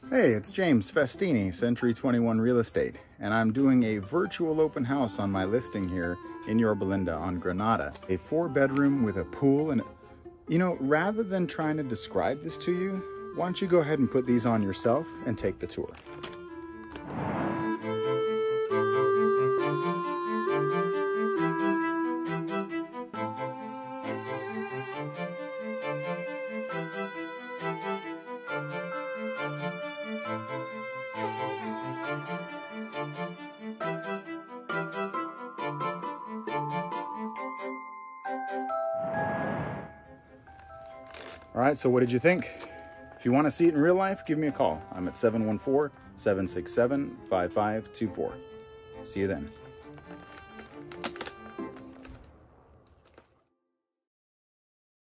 Hey, it's James Festini, Century 21 Real Estate, and I'm doing a virtual open house on my listing here in Yorba on Granada. A 4-bedroom with a pool, and rather than trying to describe this to you, why don't you go ahead and put these on yourself and take the tour. All right, so what did you think? If you want to see it in real life, give me a call. I'm at 714-767-5524. See you then.